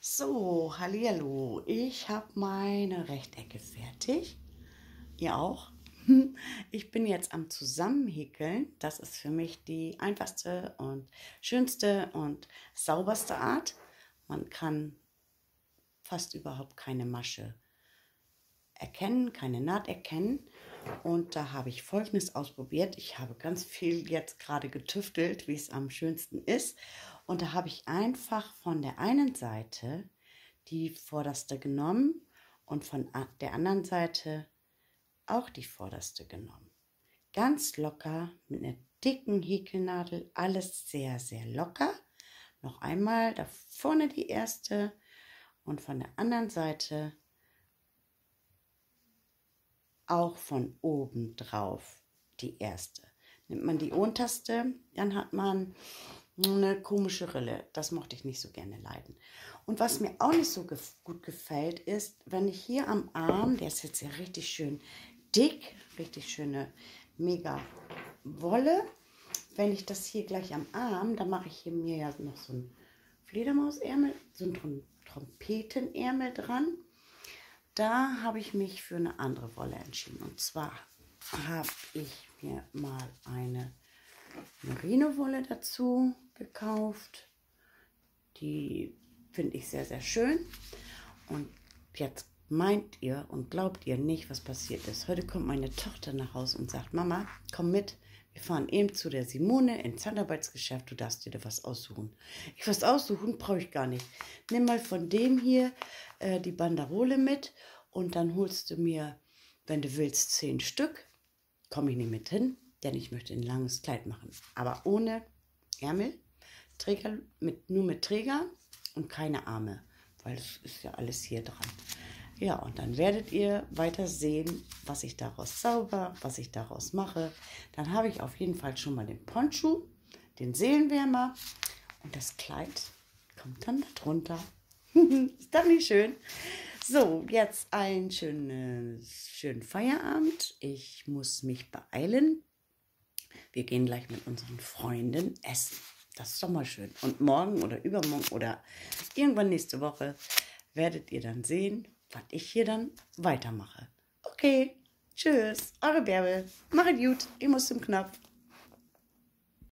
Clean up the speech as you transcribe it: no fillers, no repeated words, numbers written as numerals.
So, hallihallo. Ich habe meine Rechtecke fertig. Ihr auch? Ich bin jetzt am Zusammenhäkeln. Das ist für mich die einfachste und schönste und sauberste Art. Man kann fast überhaupt keine Masche erkennen, keine Naht erkennen. Und da habe ich Folgendes ausprobiert. Ich habe ganz viel jetzt gerade getüftelt, wie es am schönsten ist. Und da habe ich einfach von der einen Seite die vorderste genommen und von der anderen Seite auch die vorderste genommen. Ganz locker mit einer dicken Häkelnadel, alles sehr, sehr locker. Noch einmal da vorne die erste und von der anderen Seite auch von oben drauf die erste. Nimmt man die unterste, dann hat man eine komische Rille. Das mochte ich nicht so gerne leiden. Und was mir auch nicht so gut gefällt, ist, wenn ich hier am Arm, der ist jetzt ja richtig schön dick, richtig schöne mega Wolle. Wenn ich das hier gleich am Arm, dann mache ich hier mir ja noch so ein Fledermausärmel, so ein Trompetenärmel dran. Da habe ich mich für eine andere Wolle entschieden. Und zwar habe ich mir mal eine Merino-Wolle dazu gekauft. Die finde ich sehr, sehr schön. Und jetzt meint ihr und glaubt ihr nicht, was passiert ist. Heute kommt meine Tochter nach Hause und sagt, Mama, komm mit. Wir fahren eben zu der Simone ins Handarbeitsgeschäft. Du darfst dir da was aussuchen. Was aussuchen brauche ich gar nicht. Nimm mal von dem hier die Banderole mit und dann holst du mir, wenn du willst, 10 Stück. Komme ich nicht mit hin, denn ich möchte ein langes Kleid machen. Aber ohne Ärmel, Träger, nur mit Träger und keine Arme, weil es ist ja alles hier dran. Ja, und dann werdet ihr weiter sehen, was ich daraus zauber, was ich daraus mache. Dann habe ich auf jeden Fall schon mal den Poncho, den Seelenwärmer und das Kleid kommt dann darunter. Ist doch nicht schön? So, jetzt einen schönen Feierabend. Ich muss mich beeilen. Wir gehen gleich mit unseren Freunden essen. Das ist doch mal schön. Und morgen oder übermorgen oder irgendwann nächste Woche werdet ihr dann sehen, was ich hier dann weitermache. Okay, tschüss, eure Bärbel. Macht gut, ich muss zum Knopf.